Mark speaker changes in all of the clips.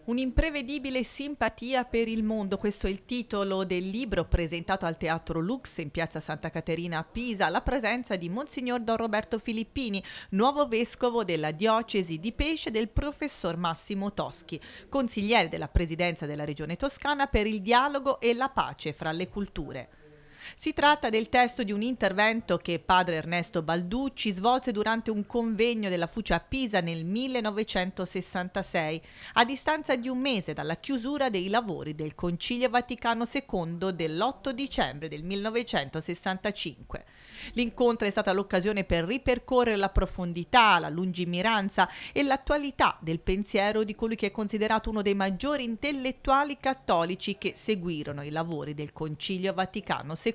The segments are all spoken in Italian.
Speaker 1: Un'imprevedibile simpatia per il mondo, questo è il titolo del libro presentato al Teatro Lux in piazza Santa Caterina a Pisa, alla presenza di Monsignor Don Roberto Filippini, nuovo vescovo della diocesi di Pesce, del professor Massimo Toschi, consigliere della presidenza della regione toscana per il dialogo e la pace fra le culture. Si tratta del testo di un intervento che padre Ernesto Balducci svolse durante un convegno della Fuce a Pisa nel 1966, a distanza di un mese dalla chiusura dei lavori del Concilio Vaticano II dell'8 dicembre del 1965. L'incontro è stata l'occasione per ripercorrere la profondità, la lungimiranza e l'attualità del pensiero di colui che è considerato uno dei maggiori intellettuali cattolici che seguirono i lavori del Concilio Vaticano II.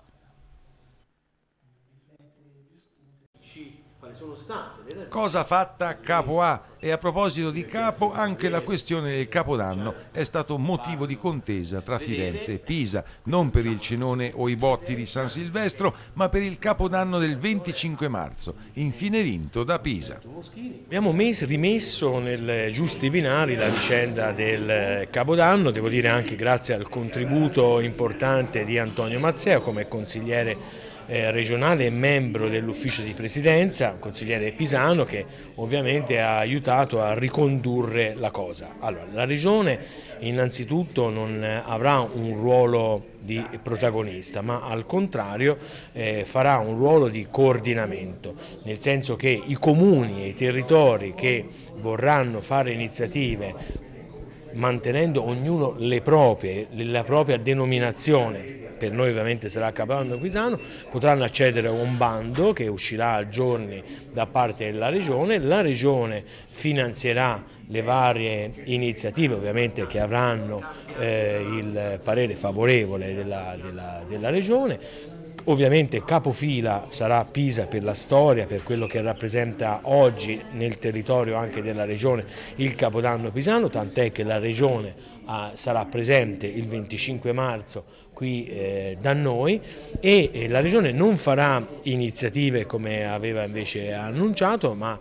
Speaker 2: Cosa fatta Capo A? E a proposito di capo, anche la questione del Capodanno è stato motivo di contesa tra Firenze e Pisa, non per il cenone o i botti di San Silvestro, ma per il Capodanno del 25 marzo, infine vinto da Pisa.
Speaker 3: Abbiamo rimesso nel giusti binari la vicenda del Capodanno, devo dire anche grazie al contributo importante di Antonio Mazzeo come consigliere regionale e membro dell'ufficio di presidenza, un consigliere pisano che ovviamente ha aiutato a ricondurre la cosa. Allora, la regione innanzitutto non avrà un ruolo di protagonista, ma al contrario farà un ruolo di coordinamento, nel senso che i comuni e i territori che vorranno fare iniziative mantenendo ognuno la propria denominazione, per noi ovviamente sarà Capodanno Pisano, potranno accedere a un bando che uscirà a giorni da parte della regione. La regione finanzierà le varie iniziative ovviamente che avranno il parere favorevole della regione. Ovviamente capofila sarà Pisa per la storia, per quello che rappresenta oggi nel territorio anche della regione il Capodanno pisano, tant'è che la regione sarà presente il 25 marzo qui da noi e la regione non farà iniziative come aveva invece annunciato, ma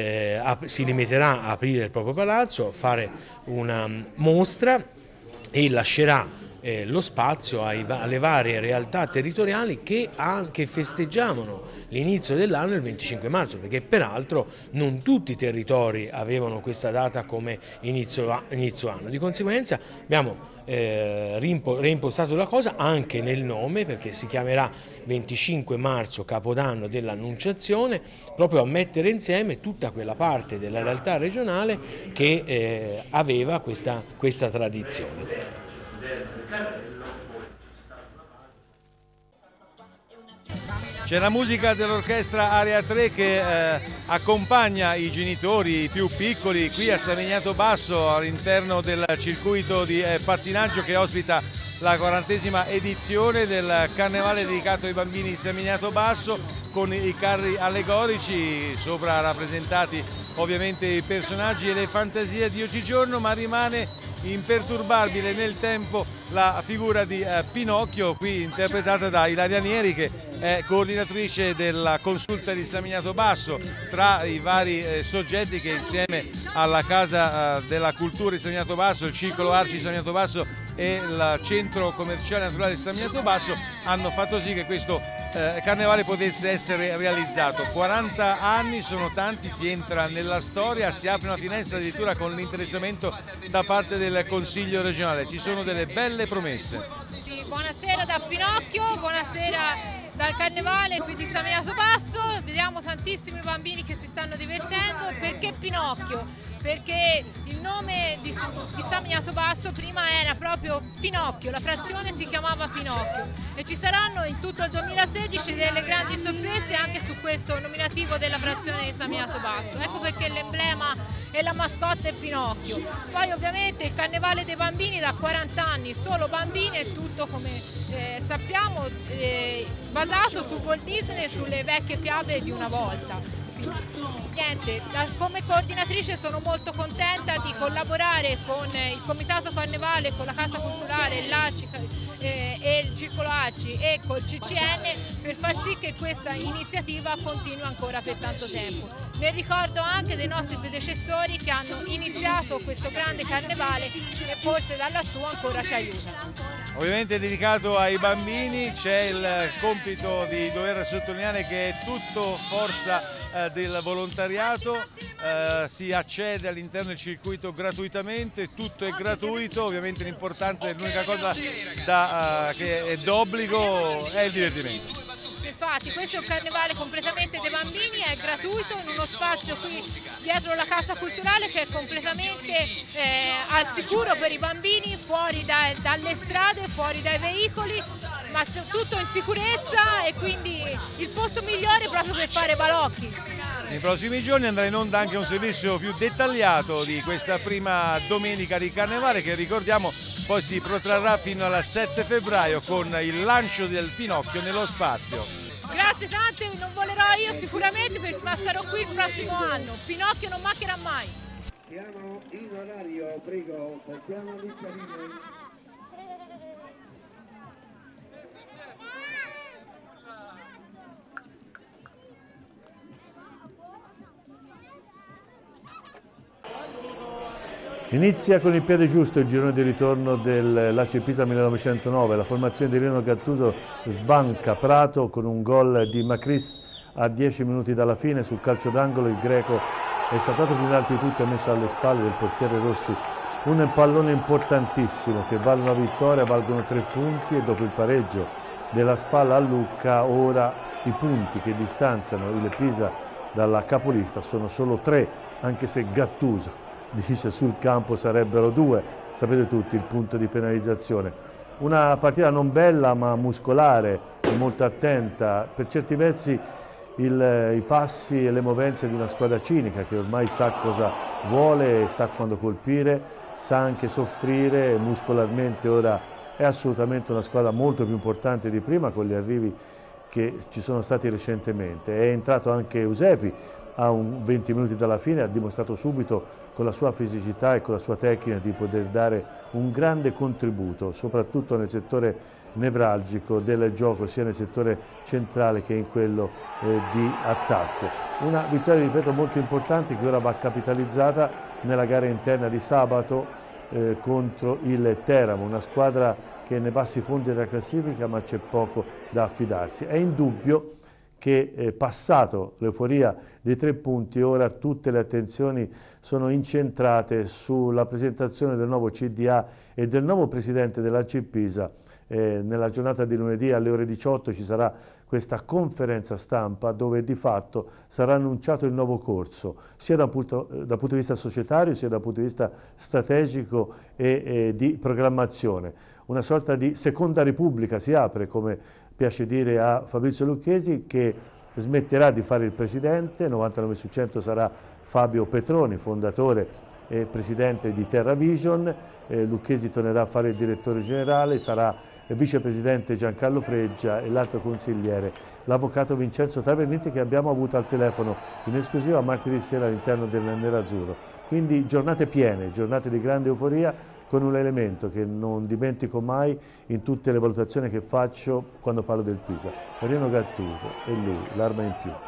Speaker 3: si limiterà a aprire il proprio palazzo, fare una mostra e lascerà lo spazio alle varie realtà territoriali che anche festeggiavano l'inizio dell'anno il 25 marzo, perché peraltro non tutti i territori avevano questa data come inizio anno. Di conseguenza abbiamo reimpostato la cosa anche nel nome, perché si chiamerà 25 marzo Capodanno dell'Annunciazione, proprio a mettere insieme tutta quella parte della realtà regionale che aveva questa tradizione.
Speaker 2: C'è la musica dell'orchestra Area 3 che accompagna i genitori più piccoli qui a San Miniato Basso all'interno del circuito di pattinaggio che ospita la 40ª edizione del carnevale dedicato ai bambini di San Miniato Basso, con i carri allegorici sopra rappresentati ovviamente i personaggi e le fantasie di oggigiorno, ma rimane imperturbabile nel tempo la figura di Pinocchio, qui interpretata da Ilaria Nieri, che è coordinatrice della consulta di San Miniato Basso, tra i vari soggetti che insieme alla Casa della Cultura di San Miniato Basso, il Circolo Arci di San Miniato Basso e il Centro Commerciale Naturale di San Miniato Basso hanno fatto sì che questo carnevale potesse essere realizzato. 40 anni sono tanti, si entra nella storia, si apre una finestra addirittura con l'interessamento da parte del Consiglio regionale. Ci sono delle belle promesse.
Speaker 4: Sì, buonasera da Pinocchio, buonasera dal carnevale qui di San Miniato Basso. Vediamo tantissimi bambini che si stanno divertendo. Perché Pinocchio? Perché il nome di San Miniato Basso prima era proprio Pinocchio, la frazione si chiamava Pinocchio e ci saranno in tutto il 2016 delle grandi sorprese anche su questo nominativo della frazione di San Miniato Basso. Ecco perché l'emblema e la mascotte è Pinocchio. Poi ovviamente il carnevale dei bambini da 40 anni, solo bambini, è tutto come sappiamo basato su Walt Disney e sulle vecchie fiabe di una volta. Niente, come coordinatrice sono molto contenta di collaborare con il Comitato Carnevale, con la Casa Culturale, l'ACI e il Circolo Arci e col CCN per far sì che questa iniziativa continui ancora per tanto tempo. Nel ricordo anche dei nostri predecessori che hanno iniziato questo grande carnevale e forse da lassù ancora ci aiuta.
Speaker 2: Ovviamente dedicato ai bambini, c'è il compito di dover sottolineare che è tutto forza del volontariato, si accede all'interno del circuito gratuitamente, tutto è gratuito, ovviamente l'importanza è l'unica cosa che è d'obbligo è il divertimento.
Speaker 4: Infatti questo è un carnevale completamente dei bambini, è gratuito in uno spazio qui dietro la Casa Culturale che è completamente al sicuro per i bambini, fuori dalle strade, fuori dai veicoli, ma tutto in sicurezza e quindi il posto migliore proprio per fare balocchi.
Speaker 2: Nei prossimi giorni andrà in onda anche un servizio più dettagliato di questa prima domenica di carnevale che ricordiamo poi si protrarrà fino al 7 febbraio con il lancio del Pinocchio nello spazio.
Speaker 4: Grazie tante, non volerò io sicuramente ma sarò qui il prossimo anno. Pinocchio non mancherà mai.
Speaker 5: Siamo in orario, prego, portiamo gli cabine.
Speaker 6: Inizia con il piede giusto il girone di ritorno del Lazio Pisa 1909, la formazione di Rino Gattuso sbanca Prato con un gol di Macris a 10 minuti dalla fine, sul calcio d'angolo il greco è saltato più in alto di tutti e ha messo alle spalle del portiere Rossi un pallone importantissimo che vale una vittoria, valgono 3 punti e dopo il pareggio della Spalla a Lucca ora i punti che distanziano il Pisa dalla capolista sono solo 3, anche se Gattuso dice sul campo sarebbero 2, sapete tutti il punto di penalizzazione. Una partita non bella ma muscolare e molto attenta, per certi versi i passi e le movenze di una squadra cinica che ormai sa cosa vuole, sa quando colpire, sa anche soffrire muscolarmente, ora è assolutamente una squadra molto più importante di prima con gli arrivi che ci sono stati recentemente. È entrato anche Eusebi a 20 minuti dalla fine, ha dimostrato subito con la sua fisicità e con la sua tecnica di poter dare un grande contributo, soprattutto nel settore nevralgico del gioco, sia nel settore centrale che in quello di attacco. Una vittoria, ripeto, molto importante che ora va capitalizzata nella gara interna di sabato contro il Teramo, una squadra che è nei bassi fondi della classifica ma c'è poco da affidarsi. È indubbio che passato l'euforia dei 3 punti, ora tutte le attenzioni sono incentrate sulla presentazione del nuovo CDA e del nuovo presidente dell'AC Pisa. Nella giornata di lunedì alle ore 18 ci sarà questa conferenza stampa dove di fatto sarà annunciato il nuovo corso, sia dal punto di vista societario sia dal punto di vista strategico e di programmazione. Una sorta di seconda repubblica si apre, come piace dire a Fabrizio Lucchesi, che smetterà di fare il presidente, 99 su 100 sarà Fabio Petroni, fondatore e presidente di TerraVision, Lucchesi tornerà a fare il direttore generale, sarà vicepresidente Giancarlo Freggia e l'altro consigliere l'avvocato Vincenzo Tavernetti che abbiamo avuto al telefono in esclusiva martedì sera all'interno del Nerazzurro. Quindi giornate piene, giornate di grande euforia, con un elemento che non dimentico mai in tutte le valutazioni che faccio quando parlo del Pisa. Rino Gattuso è lui, l'arma in più.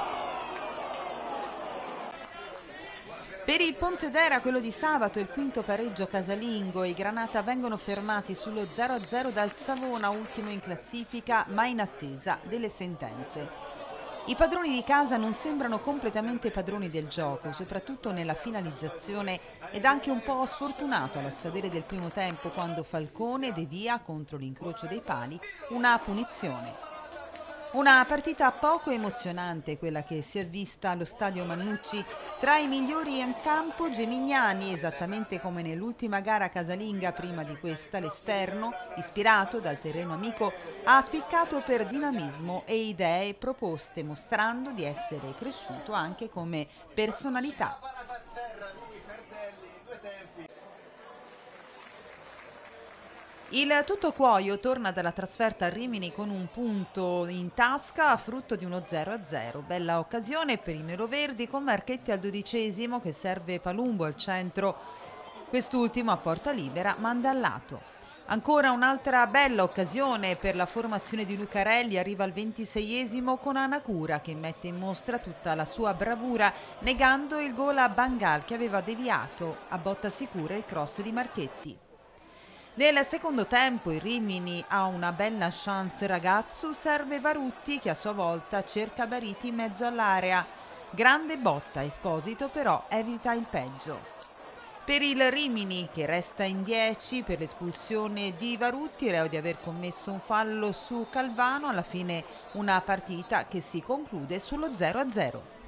Speaker 1: Per il Pontedera, quello di sabato, il quinto pareggio casalingo e i Granata vengono fermati sullo 0-0 dal Savona, ultimo in classifica, ma in attesa delle sentenze. I padroni di casa non sembrano completamente padroni del gioco, soprattutto nella finalizzazione, ed anche un po' sfortunato alla scadere del primo tempo quando Falcone devia contro l'incrocio dei pali una punizione. Una partita poco emozionante quella che si è vista allo stadio Mannucci. Tra i migliori in campo Gemignani, esattamente come nell'ultima gara casalinga prima di questa, l'esterno, ispirato dal terreno amico, ha spiccato per dinamismo e idee proposte, mostrando di essere cresciuto anche come personalità. Il Tuttocuoio torna dalla trasferta a Rimini con un punto in tasca, frutto di uno 0-0. Bella occasione per i neroverdi con Marchetti al 12° che serve Palumbo al centro. Quest'ultimo a porta libera manda al lato.
Speaker 7: Ancora un'altra bella occasione per la formazione di Lucarelli arriva al 26esimo con Anacura che mette in mostra tutta la sua bravura negando il gol a Bangal che aveva deviato a botta sicura il cross di Marchetti. Nel secondo tempo il Rimini ha una bella chance ragazzo, serve Varutti che a sua volta cerca Bariti in mezzo all'area. Grande botta, Esposito però evita il peggio. Per il Rimini, che resta in 10 per l'espulsione di Varutti, reo di aver commesso un fallo su Calvano, alla fine una partita che si conclude sullo 0-0.